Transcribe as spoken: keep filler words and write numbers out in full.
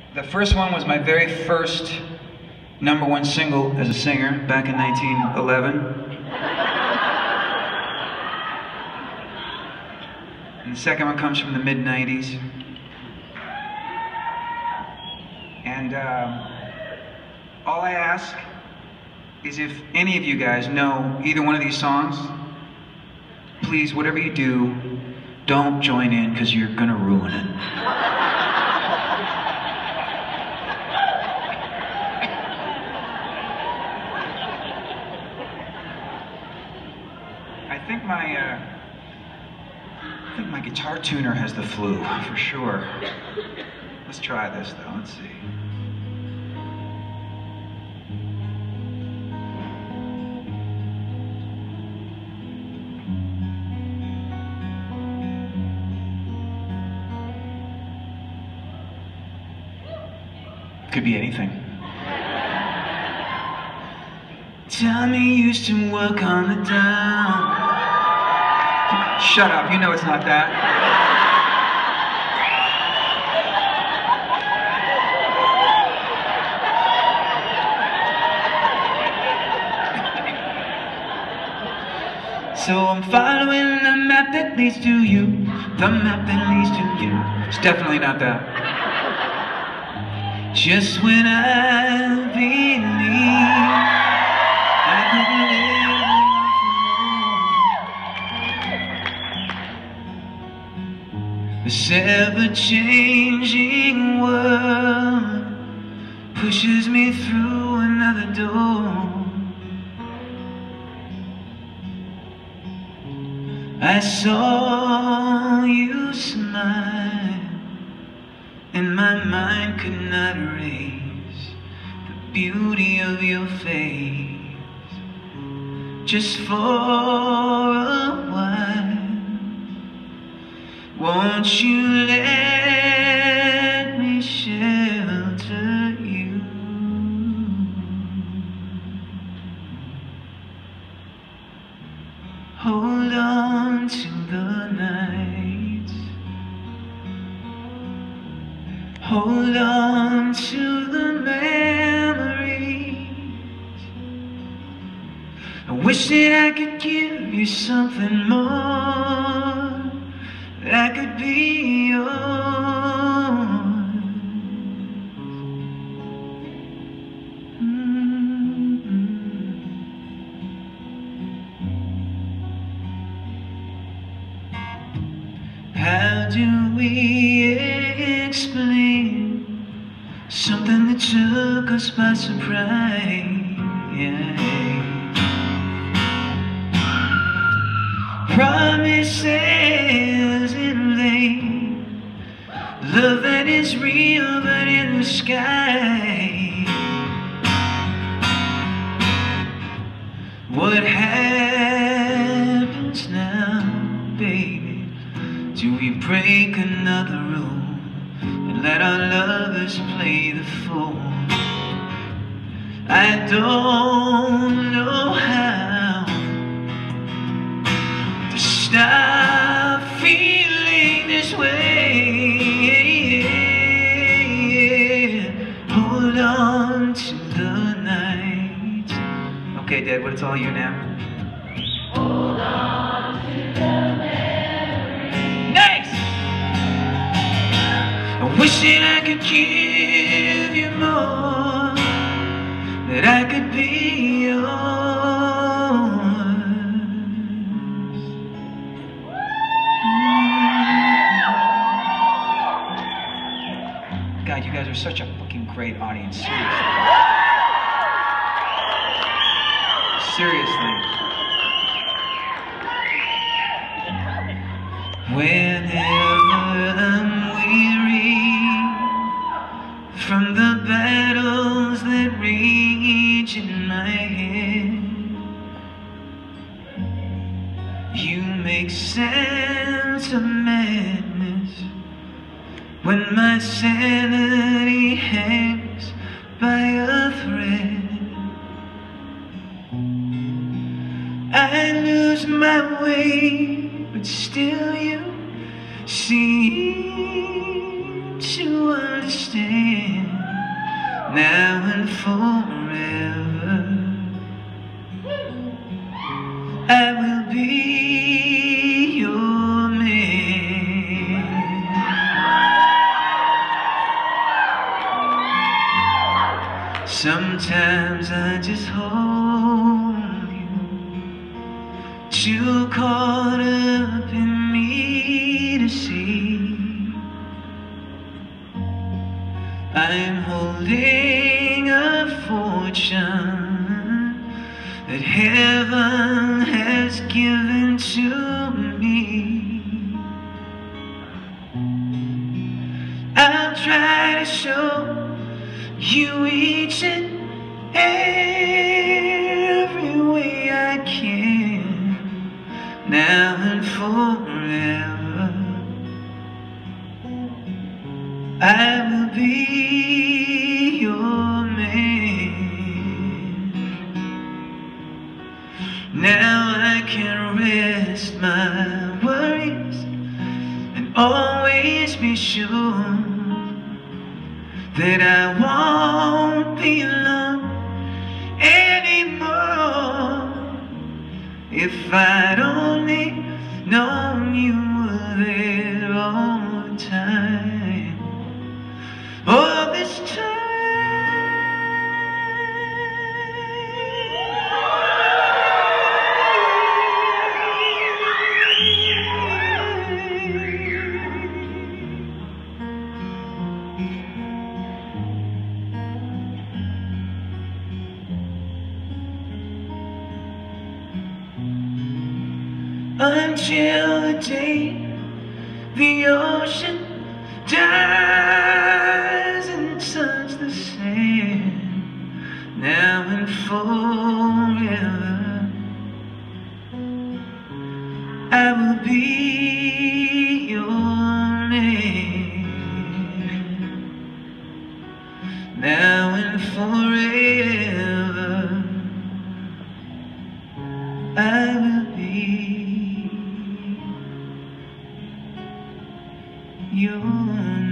The first one was my very first number one single as a singer back in nineteen eleven. And the second one comes from the mid nineties. And uh, all I ask is if any of you guys know either one of these songs, please, whatever you do, don't join in because you're gonna ruin it. I think my uh, I think my guitar tuner has the flu for sure. Let's try this though. Let's see. Could be anything. Tommy used to work on the down. Shut up, you know it's not that. So I'm following the map that leads to you. The map that leads to you. It's definitely not that. Just when I believe I could live, this ever-changing world pushes me through another door. I saw you smile, and my mind could not erase the beauty of your face. Just for a while, won't you let me shelter you? Hold on to the night, hold on to the memories. I wish that I could give you something more, that I could be yours. How do we explain something that took us by surprise? Promises in vain, love that is real but in the sky. What happens now, baby? Do we break another rule and let our lovers play the fool? I don't know how to stop feeling this way. Hold on to the night. Okay, Dad, what it's all you now? Hold on to the memory. Nice! I wish that I could give you more, that I could be yours. God, you guys are such a fucking great audience, seriously. Seriously. Whenever I'm weary from the battles that rage in my head, you make sense of madness when my sanity hangs by a thread. I lose my way, but still you seem to understand. now and forever. I will be your man. Sometimes I just hold you, too caught up in me to see. I'm holding a fortune that heaven has given to me. I'll try to show you each and every way I can, now and forever. I will be your man. Now I can rest my worries and always be sure that I won't be alone anymore. If I'd only known you were there all the time, all this time. Until the day the ocean dies and turns the sand, now and forever. I will be your man, now and forever. I will be your